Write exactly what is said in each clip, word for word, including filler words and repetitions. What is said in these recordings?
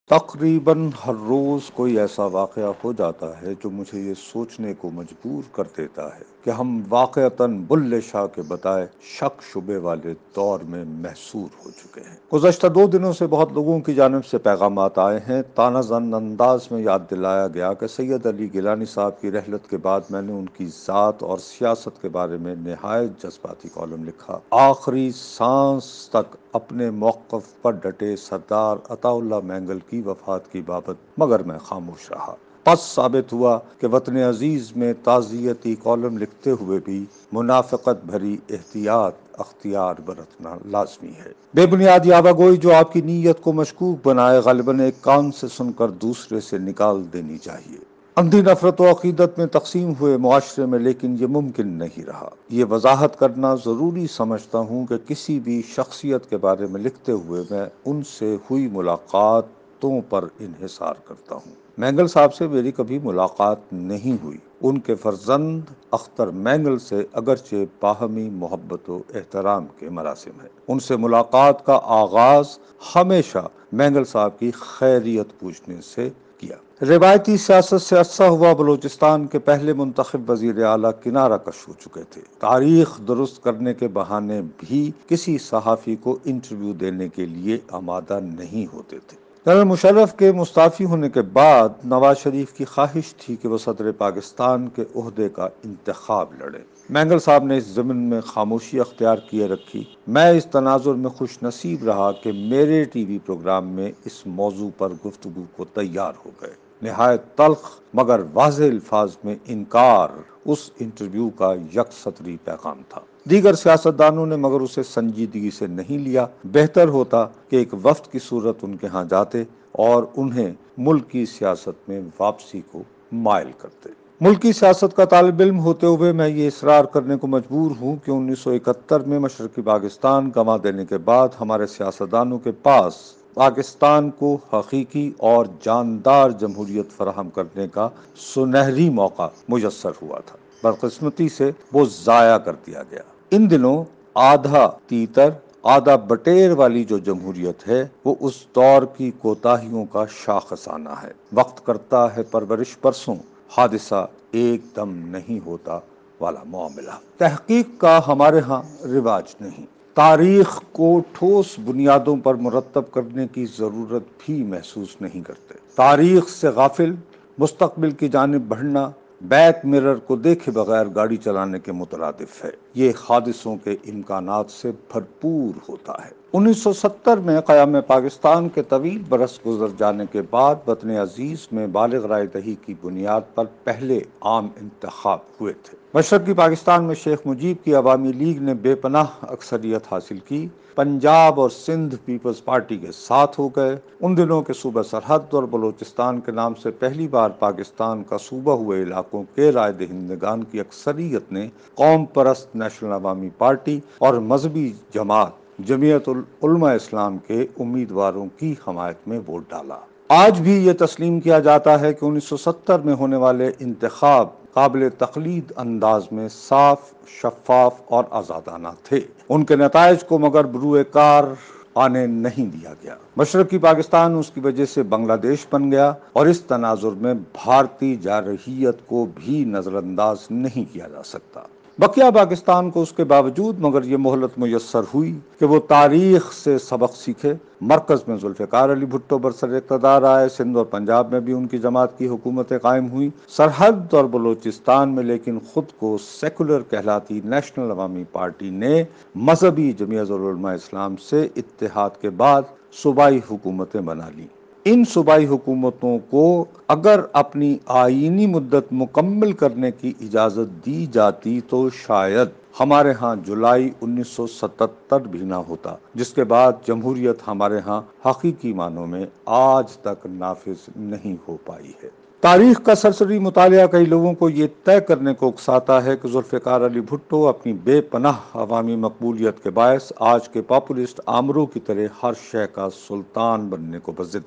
تقریباً ہر روز کوئی ایسا واقعہ ہو جاتا ہے جو مجھے یہ سوچنے کو مجبور کر دیتا ہے کہ ہم واقعتاً بلے شاہ کے بتائے شک شبے والے دور میں محصور ہو چکے ہیں۔ گزشتہ دو دنوں سے بہت لوگوں کی جانب سے پیغامات آئے ہیں۔ تانا زن انداز میں یاد دلایا گیا کہ سید علی گیلانی صاحب کی رحلت کے بعد میں نے ان کی ذات اور سیاست کے بارے میں نہایت جذباتی کالم لکھا۔ آخری سانس تک اپنے موقف پر ڈٹے سردار عطا اللہ مینگل کی وفات کی بابت مگر میں خاموش رہا۔ پس ثابت ہوا کہ وطن عزیز میں تعزیتی کالم لکھتے ہوئے بھی منافقت بھری احتیاط اختیار برتنا لازمی ہے۔ بے بنیاد یاوہ گوئی جو آپ کی نیت کو مشکوک بنائے غالباً ایک کان سے سن کر دوسرے سے نکال دینی چاہیے۔ اندھی نفرت و عقیدت میں تقسیم ہوئے معاشرے میں لیکن یہ ممکن نہیں رہا۔ یہ وضاحت کرنا ضروری سمجھتا ہوں کہ کسی بھی شخصیت کے بارے میں لکھتے ہوئے میں ان سے ہوئی ملاقاتوں پر انحصار کرتا ہوں۔ مینگل صاحب سے میری کبھی ملاقات نہیں ہوئی۔ ان کے فرزند اختر مینگل سے اگرچہ باہمی محبت و احترام کے مراسم ہے۔ ان سے ملاقات کا آغاز ہمیشہ مینگل صاحب کی خیریت پوچھنے سے کیا۔ روایتی سیاست سے عرصہ ہوا بلوچستان کے پہلے منتخب وزیر اعلیٰ کنارہ کش ہو چکے تھے۔ تاریخ درست کرنے کے بہانے بھی کسی صحافی کو انٹرویو دینے کے لیے آمادہ نہیں ہوتے تھے۔ جنرل مشرف کے مستعفی ہونے کے بعد نواز شریف کی خواہش تھی کہ وہ صدر پاکستان کے عہدے کا انتخاب لڑے۔ مینگل صاحب نے اس ضمن میں خاموشی اختیار کیے رکھی۔ میں اس تناظر میں خوش نصیب رہا کہ میرے ٹی وی پروگرام میں اس موضوع پر گفتگو کو تیار ہو گئے۔ نہایت تلخ مگر واضح الفاظ میں انکار اس انٹرویو کا یک سطری پیغام تھا۔ دیگر سیاستدانوں نے مگر اسے سنجیدگی سے نہیں لیا۔ بہتر ہوتا کہ ایک وفد کی صورت ان کے ہاں جاتے اور انہیں ملک کی سیاست میں واپسی کو مائل کرتے۔ ملکی سیاست کا طالب علم ہوتے ہوئے میں یہ اصرار کرنے کو مجبور ہوں کہ انیس سو اکہتر میں مشرقی پاکستان گنوا دینے کے بعد ہمارے سیاستدانوں کے پاس پاکستان کو حقیقی اور جاندار جمہوریت فراہم کرنے کا سنہری موقع میسر ہوا تھا۔ بدقسمتی سے وہ ضائع کر دیا گیا۔ ان دنوں آدھا تیتر آدھا بٹیر والی جو جمہوریت ہے وہ اس دور کی کوتاہیوں کا شاخسانہ ہے۔ وقت کرتا ہے پرورش پرسوں، حادثہ ایک دم نہیں ہوتا والا معاملہ۔ تحقیق کا ہمارے ہاں رواج نہیں۔ تاریخ کو ٹھوس بنیادوں پر مرتب کرنے کی ضرورت بھی محسوس نہیں کرتے۔ تاریخ سے غافل مستقبل کی جانب بڑھنا بیک مرر کو دیکھے بغیر گاڑی چلانے کے مترادف ہے۔ یہ حادثوں کے امکانات سے بھرپور ہوتا ہے۔ انیس سو ستر میں قیام پاکستان کے طویل برس گزر جانے کے بعد وطن عزیز میں بالغ رائے دہی کی بنیاد پر پہلے عام انتخاب ہوئے تھے۔ مشرقی پاکستان میں شیخ مجیب کی عوامی لیگ نے بے پناہ اکثریت حاصل کی۔ پنجاب اور سندھ پیپلز پارٹی کے ساتھ ہو گئے۔ ان دنوں کے صوبہ سرحد اور بلوچستان کے نام سے پہلی بار پاکستان کا صوبہ ہوئے علاقوں کے رائے دہندگان کی اکثریت نے قوم پرست نیشنل عوامی پارٹی اور مذہبی جماعت جمعیت العلماء اسلام کے امیدواروں کی حمایت میں ووٹ ڈالا۔ آج بھی یہ تسلیم کیا جاتا ہے کہ انیس سو ستر میں ہونے والے انتخاب قابل تقلید انداز میں صاف، شفاف اور آزادانہ تھے۔ ان کے نتائج کو مگر بروئے کار آنے نہیں دیا گیا۔ مشرقی پاکستان اس کی وجہ سے بنگلہ دیش بن گیا اور اس تناظر میں بھارتی جارحیت کو بھی نظر انداز نہیں کیا جا سکتا۔ بقیہ پاکستان کو اس کے باوجود مگر یہ مہلت میسر ہوئی کہ وہ تاریخ سے سبق سیکھے۔ مرکز میں ذوالفقار علی بھٹو برسر اقتدار آئے، سندھ اور پنجاب میں بھی ان کی جماعت کی حکومتیں قائم ہوئیں۔ سرحد اور بلوچستان میں لیکن خود کو سیکولر کہلاتی نیشنل عوامی پارٹی نے مذہبی جمعیت العلماء اسلام سے اتحاد کے بعد صوبائی حکومتیں بنا لیں۔ ان صوبائی حکومتوں کو اگر اپنی آئینی مدت مکمل کرنے کی اجازت دی جاتی تو شاید ہمارے ہاں جولائی انیس سو ستتر بھی نہ ہوتا، جس کے بعد جمہوریت ہمارے ہاں حقیقی معنوں میں آج تک نافذ نہیں ہو پائی ہے۔ تاریخ کا سرسری مطالعہ کئی لوگوں کو یہ طے کرنے کو اکساتا ہے کہ ذوالفقار علی بھٹو اپنی بے پناہ عوامی مقبولیت کے باعث آج کے پاپولسٹ آمروں کی طرح ہر شے کا سلطان بننے کو بضد تھے۔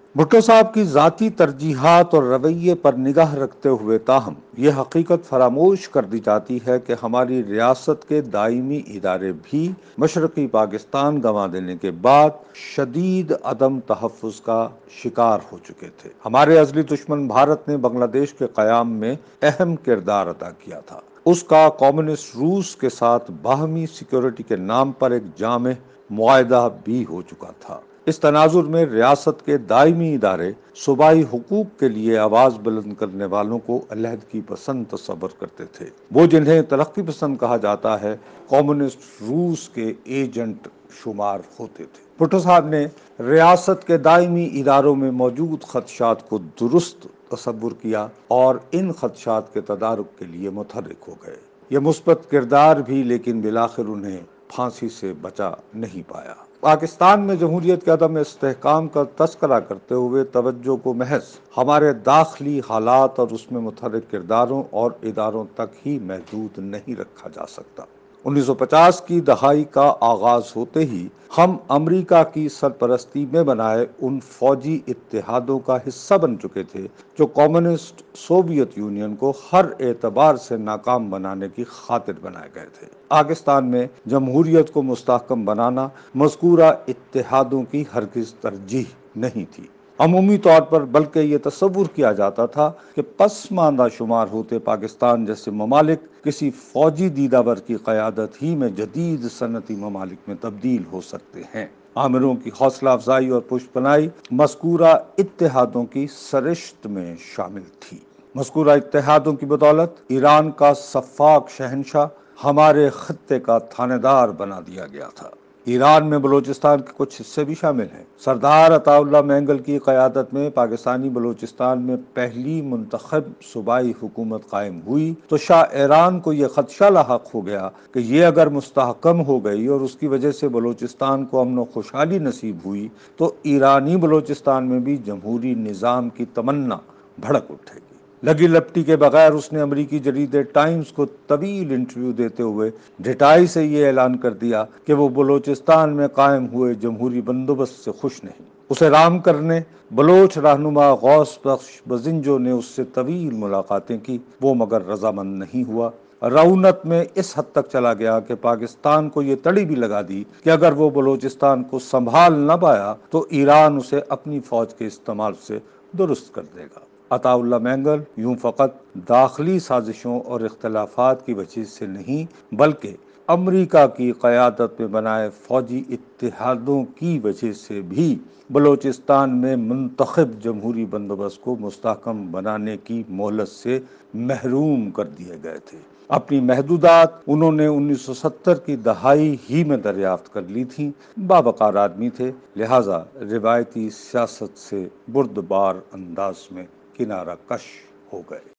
بھٹو صاحب کی ذاتی ترجیحات اور رویے پر نگاہ رکھتے ہوئے تاہم یہ حقیقت فراموش کر دی جاتی ہے کہ ہماری ریاست کے دائمی ادارے بھی مشرقی پاکستان گنوا دینے کے بعد شدید عدم تحفظ کا شکار ہو چکے تھے۔ ہمارے ازلی دشمن بھارت نے بنگلہ دیش کے قیام میں اہم کردار ادا کیا تھا۔ اس کا کمیونسٹ روس کے ساتھ باہمی سیکیورٹی کے نام پر ایک جامع معاہدہ بھی ہو چکا تھا۔ اس تناظر میں ریاست کے دائمی ادارے صوبائی حقوق کے لیے آواز بلند کرنے والوں کو علیحدگی پسند تصور کرتے تھے۔ وہ جنہیں ترقی پسند کہا جاتا ہے، کمیونسٹ روس کے ایجنٹ شمار ہوتے تھے۔ بھٹو صاحب نے ریاست کے دائمی اداروں میں موجود خدشات کو درست تصور کیا اور ان خدشات کے تدارک کے لیے متحرک ہو گئے۔ یہ مثبت کردار بھی لیکن بالآخر انہیں پھانسی سے بچا نہیں پایا۔ پاکستان میں جمہوریت کے عدم استحکام کا تذکرہ کرتے ہوئے توجہ کو محض ہمارے داخلی حالات اور اس میں متحرک کرداروں اور اداروں تک ہی محدود نہیں رکھا جا سکتا۔ انیس سو پچاس کی دہائی کا آغاز ہوتے ہی ہم امریکہ کی سرپرستی میں بنائے ان فوجی اتحادوں کا حصہ بن چکے تھے جو کمیونسٹ سوویت یونین کو ہر اعتبار سے ناکام بنانے کی خاطر بنائے گئے تھے۔ پاکستان میں جمہوریت کو مستحکم بنانا مذکورہ اتحادوں کی ہرگز ترجیح نہیں تھی۔ عمومی طور پر بلکہ یہ تصور کیا جاتا تھا کہ پسماندہ شمار ہوتے پاکستان جیسے ممالک کسی فوجی دیدہ ور کی قیادت ہی میں جدید صنعتی ممالک میں تبدیل ہو سکتے ہیں۔ عامروں کی حوصلہ افزائی اور پشت پناہی مذکورہ اتحادوں کی سرشت میں شامل تھی۔ مذکورہ اتحادوں کی بدولت ایران کا سفاک شہنشاہ ہمارے خطے کا تھانے دار بنا دیا گیا تھا۔ ایران میں بلوچستان کے کچھ حصے بھی شامل ہیں۔ سردار عطا اللہ مینگل کی قیادت میں پاکستانی بلوچستان میں پہلی منتخب صوبائی حکومت قائم ہوئی تو شاہ ایران کو یہ خدشہ لاحق ہو گیا کہ یہ اگر مستحکم ہو گئی اور اس کی وجہ سے بلوچستان کو امن و خوشحالی نصیب ہوئی تو ایرانی بلوچستان میں بھی جمہوری نظام کی تمنا بھڑک اٹھے گی۔ لگی لپٹی کے بغیر اس نے امریکی جریدے ٹائمز کو طویل انٹرویو دیتے ہوئے ڈٹائی سے یہ اعلان کر دیا کہ وہ بلوچستان میں قائم ہوئے جمہوری بندوبست سے خوش نہیں۔ اسے رام کرنے بلوچ رہنما غوث بخش بزنجو نے اس سے طویل ملاقاتیں کی، وہ مگر رضامند نہیں ہوا۔ رعونت میں اس حد تک چلا گیا کہ پاکستان کو یہ تڑی بھی لگا دی کہ اگر وہ بلوچستان کو سنبھال نہ پایا تو ایران اسے اپنی فوج کے استعمال سے درست کر دے گا۔ عطا اللہ مینگل یوں فقط داخلی سازشوں اور اختلافات کی وجہ سے نہیں بلکہ امریکہ کی قیادت میں بنائے فوجی اتحادوں کی وجہ سے بھی بلوچستان میں منتخب جمہوری بندوبست کو مستحکم بنانے کی مہلت سے محروم کر دیے گئے تھے۔ اپنی محدودات انہوں نے انیس سو ستر کی دہائی ہی میں دریافت کر لی تھیں۔ باوقار آدمی تھے، لہٰذا روایتی سیاست سے بردبار انداز میں کنارہ کش ہو گئے۔